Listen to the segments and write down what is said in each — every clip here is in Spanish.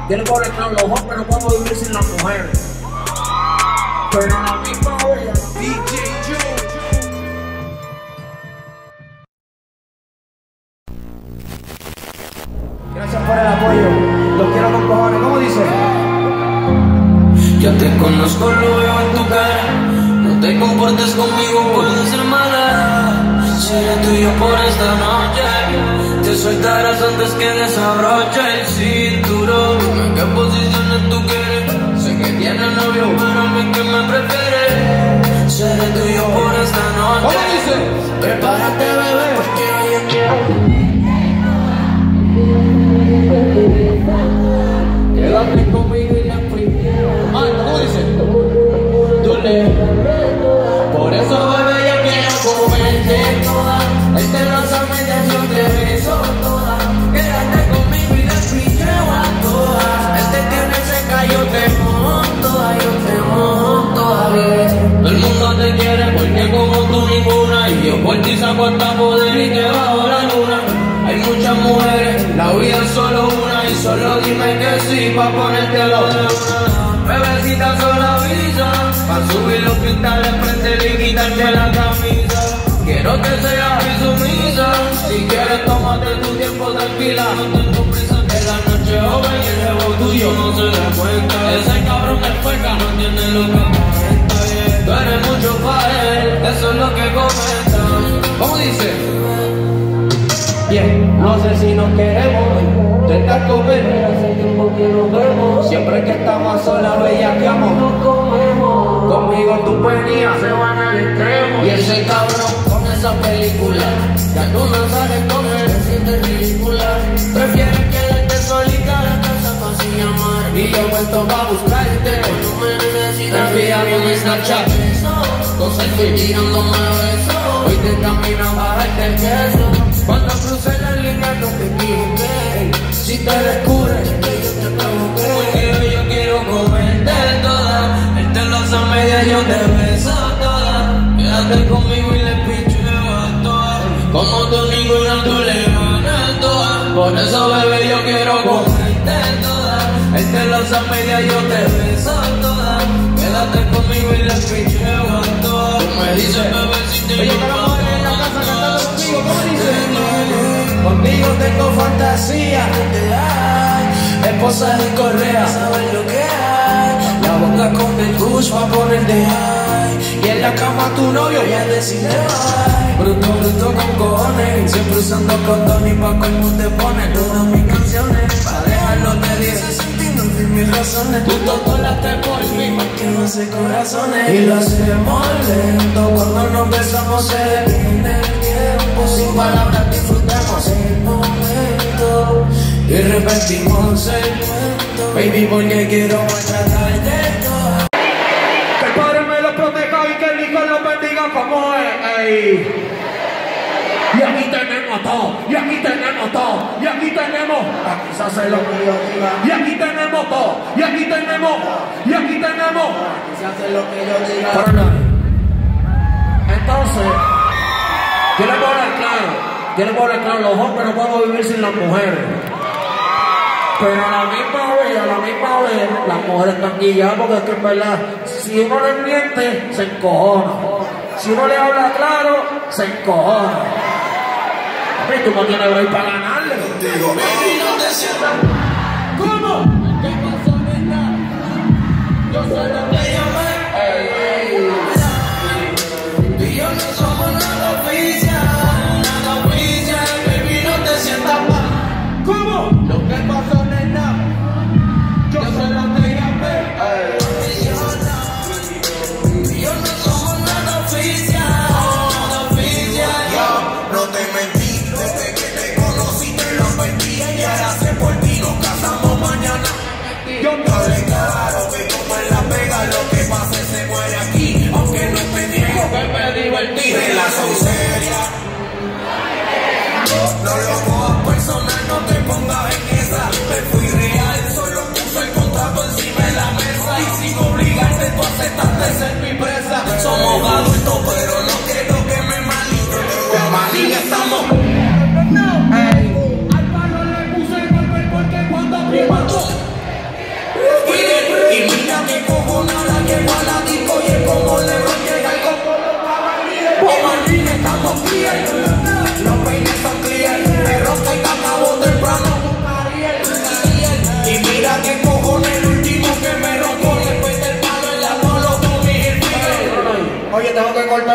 Tiene por el los hombres no podemos vivir sin las mujeres. Pero a la misma vez, DJ Joe. Gracias por el apoyo. Los quiero con cojones. ¿Cómo dice? Ya te conozco, lo veo en tu cara. No te comportes conmigo, puedo ser mala. Seré tuyo por esta noche. Te soltarás antes que desabroche el cinturón. Dime en qué posiciones tú quieres. Sé que tienes novio, pero a mí que me prefieres. Seré tuyo por esta noche. ¿Cómo dice? Prepárate, bebé, porque hoy yo quiero. Quédate conmigo y la primera. ¿Cómo dice? Tú le. Por eso, bebé, yo quiero comerte toda. Él te lanza medias, yo te beso toda. Quédate conmigo y despicheo a todas. Él te tiene seca, yo te mojo toda, yo te mojo todavía. Todo el mundo te quiere porque como tú ninguna. Y yo por ti saco hasta poder y te bajo la luna. Hay muchas mujeres, la vida es solo una. Y solo dime que sí, pa' ponerte lo de una. Bebecita solo avisa, pa' subir los cristales, prender y quitarte la camisa. Quiero que seas mi sumisa. Si quieres tómate tu tiempo tranquila. No tengo prisa que la noche joven y el jevo tuyo no se da cuenta. Ese cabrón es feca, no tiene lo que comenta. Tú eres mucho para él, eso es lo que comenta. ¿Cómo dice? Bien, no sé si nos queremos intentar comer. Hace tiempo que nos vemos. Siempre que estamos solas, bellaqueamos. Nos comemos. Conmigo tú venías, Se van al extremo. y ese cabrón Con esa película, ya tú no sales con él, te sientes ridícula. Prefieres quedarte solita a la casa para sin llamar. y yo vuelto pa' buscarte. Tú me necesitas, Envíame un Snapchat con selfie tirándome besos. Hoy te camino a bajarte el queso. Cuando crucé la línea no te equivoqué. Si te descubres Que yo te provoqué. Porque hoy yo quiero comerte toda. Él te lanza media, yo te beso toda. Quédate conmigo y le picheo a todas. Como tu ninguna tú le ganas toda. Por eso, bebé, yo quiero comerte toda. Él te lanza media, yo te beso toda. Quédate conmigo y le picheo a todas. Tú me dices, bebé, si te Oye, pero mujer en la casa cantando conmigo, ¿cómo dice? Conmigo tengo fantasía. Esposa de Correa, sabes lo que hay. la boca con el kush pa' ponerte high. Y en la cama tu novio ya decide bye. Bruto, bruto con cojones. Siempre usando condón y pa' colmo te pone todas mis canciones. Pa' dejarlo te dice sintiendo en mis razones. Tú totolaste por mí, que no hace corazones. Y lo hacemos lento. Cuando nos besamos se detiene el tiempo. Sin palabras disfrutamos el momento. Y repetimos el cuento. Baby, porque quiero maltratarte todo. Que el Padre me lo proteja y que el Hijo lo bendiga como es. Ey. Y aquí tenemos todo, y aquí tenemos todo, y aquí tenemos. Aquí se hace lo que yo diga. Y aquí tenemos todo, y aquí tenemos, y aquí tenemos. Aquí se hace lo que yo diga. Pero no. Entonces, yo les voy a hablar claro, los hombres no podemos vivir sin las mujeres. Pero a la misma vez, las mujeres están guiadas porque es que en verdad, si uno les miente, se encojona. Si uno le habla claro, se encojona. Pero tú no tienes break para ganarle. Digo, baby, no te sientas. ¿Cómo? ¿Qué pasó, nena? Yo solo te llamé. Y yo no somos nada oficial. Nada oficial, baby, no te sientas mal. ¿Cómo? Lo que pasó, nena. Yo solo te llamé. Y yo no somos nada oficial. Nada oficial. Yo no te mentí. Desde que te conocí te lo perdí. Y ahora sé por ti, nos casamos mañana. Yo Hable claro que como en la pega lo que pase se muere aquí. Aunque no te niego que me divertí. Relación seria. No lo cojas personal, no te pongas en esa. Me fui real, solo puso el contrato encima de la mesa. Y sin obligarte tú aceptaste ser mi presa. Somos adultos pero no quiero que me maldiga. En Malín estamos. Ey. Al palo le puse el golpe porque cuando primamos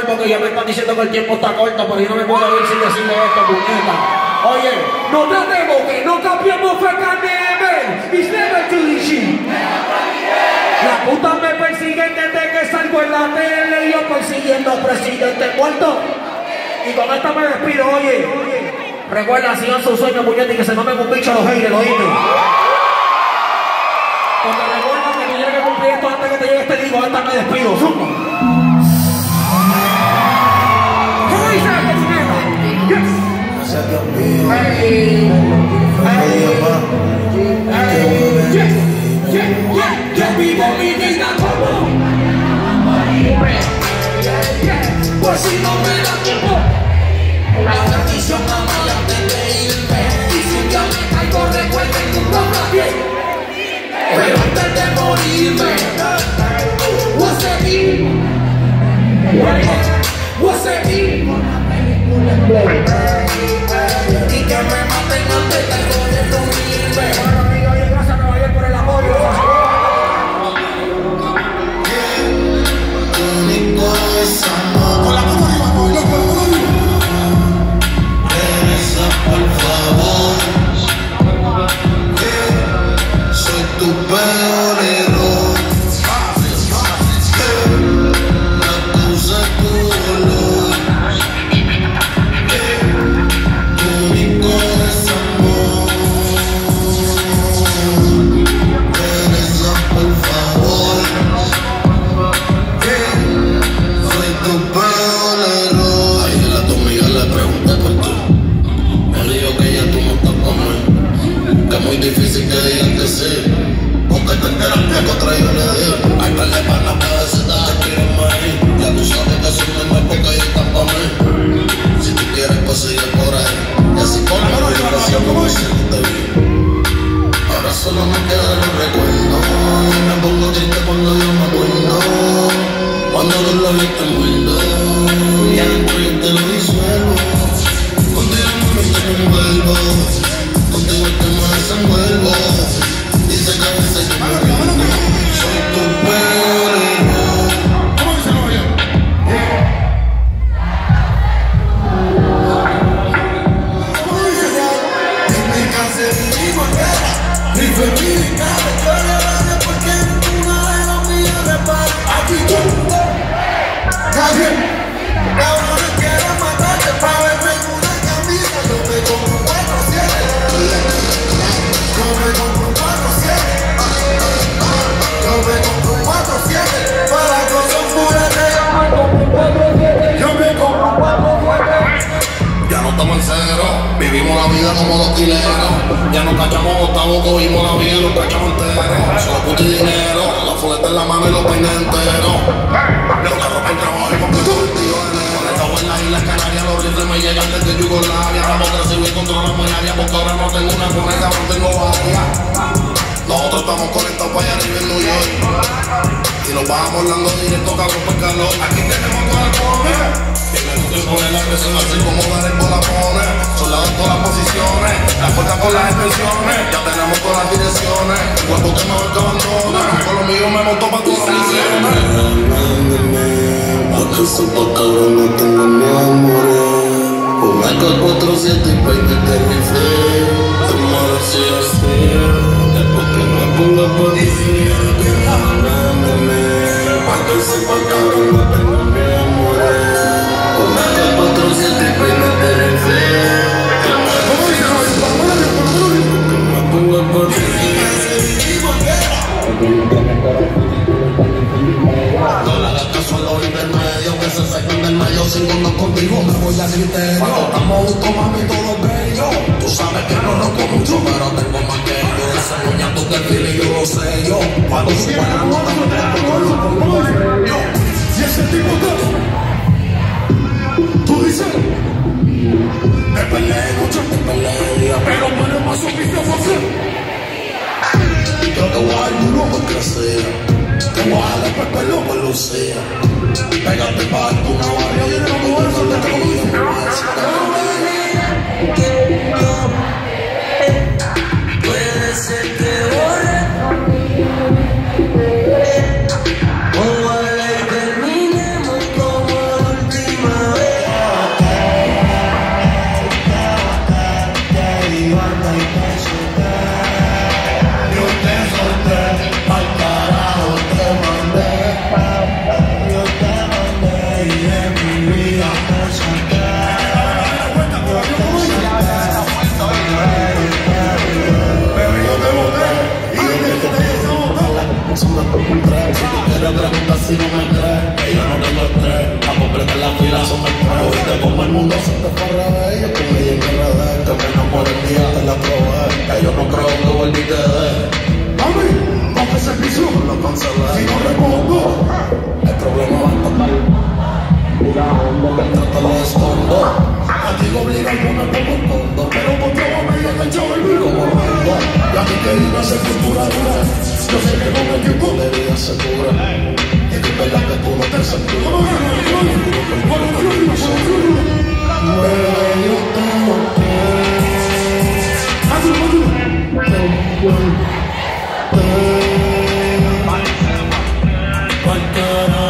porque ya me están diciendo que el tiempo está corto, pero yo no me puedo ir sin decirle esto, puñeta. Oye, no tratemos que no cambiamos FKNM. It's never too easy. La puta me persiguen desde que salgo en la tele y yo persiguiendo al presidente muerto. Y con esta me despido, oye. Recuerda, sigan sus sueños, puñeta, y que se mamen un bicho a los haters, ¿oíste? Porque recuerda que tú tienes que cumplir esto antes que te llegue este disco. Esta me despido, ¡zumba! ¿Cómo dice la puñeta? Gracias, Dios mío. Yo vivo mi vida como pues si no me da tiempo la tradición mamá antes de irme. Y si un día me caigo recuerden nunca más bien. Pero antes de morirme voy a seguir y que me maten antes de morirme. Gracias caballero por el apoyo. Por favor, soy tu peor error. Me acusa tu dolor. Tu único desamor. Regresa por favor. Soy tu peor error. Ayer a tu amiga le pregunté por ti. Que ya tú no estás con él, que es muy difícil que digan que sí, porque te enteras que contra yo le di. Hay par de panas que a veces te quieren morir. Ya tú sabes que son menos porque ellos están pa' mí. Si tú quieres pues sigue por ahí. Y así con la vibración como siempre te vi. Ahora solo me quedan los recuerdos. Me pongo triste cuando yo me acuerdo. Cuando los labios te muerdo y adentro yo te lo disuelvo. Contigo me envuelvo, contigo te me desenvuelvo. Dice que a veces yo me rindo, soy tu peor error. ¿Cómo dice lo bien? ¿Cómo dice ya? En mi cárcel vivimos guerra, mi feminista me duele grande porque una de las mías repara. Aquí tú, nadie, ahora me quiero matarte para verme. Yo me compro 4-7. Yo me compro 4-7 para cosas puras. Yo me compro 4-7. Ya no estamos en cero, vivimos la vida como dos tileros. Ya no cachamos octavos, cogimos la vida y los cachamos enteros. Solo puto y dinero, la fuleta en la mano y los peines enteros. Los carros por trabajo y completo vestido de negro. En las Islas Canarias los rifles me llegan desde Yugoslavia. Vamos a recibir controlamos el área porque ahora no tengo una conecta, no tengo varias. Nosotros estamos conectados para allá arriba en New York y nos vamos hablando directo cabrón por calor. Aquí tenemos corazones que me gusta imponer la presión así como dar el bola pone. Soldados en todas las posiciones, la puerta con las extensiones. Ya tenemos todas las direcciones, el cuerpo que mejor que abandona. Con lo mío me montó para todas las misiones. Aquí sopa cabrón, no tengo miedo a morir. Un AK-47 y peine de rifle. Te muero si así. Después que me ponga por decir que ganándome. Aquí sopa cabrón, no tengo miedo a morir. Un AK-47 y peine de rifle. Te muero si así. Que me ponga por decir. No le hagas caso a los intermedios que se sacan del medio. Sin cuando contigo me voy a criterio. Cuando estamos juntos, mami, todo es bello. Tú sabes que no roco mucho, pero tengo más que yo. Desarrollando que el feel y yo lo sé yo. Cuando superamos, también tengo los polvos yo. Y ese tipo de tú dices te peleé mucho, te peleé, pero no eres más suficiente. Yo te voy a dar duro porque sea. Te voy a dar por pelo por lucía. Pégate pa' darte una barra y no me vuelvo a puede ser que borre o ojalá y terminemos como la última. y te solté. Yo te solté, al carajo te mandé. Yo te mandé y de mi vida te solté. Pero yo te boté y yo te boté. Si tú quieres preguntar si no me crees, que yo no tengo estrés. A completar la fila son el pro. Viste como el mundo se te fue al revés. Yo con ella en guerra de que me enamoré el día te la probé. Que yo no creo que vuelva y te dé. Mami, bajo ese servicio lo cancelé. Si no respondo, el problema va a tocar. Mira, hombre, me trata lo escondo. Contigo obliga y yo me pongo un fondo. Pero por todo me llega el chavo y me como rondo. Y a ti que iba a ser cultura dura. Yo sé que con el tiempo de vida se cura. Y es verdad que tú no te censuras. Bebé, yo te boté. Pa'l carajo.